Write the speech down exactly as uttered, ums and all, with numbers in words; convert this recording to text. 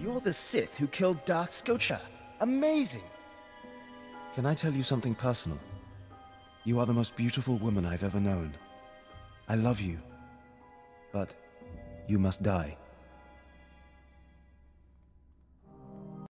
You're the Sith who killed Darth Scotia. Amazing! Can I tell you something personal? You are the most beautiful woman I've ever known. I love you. But you must die.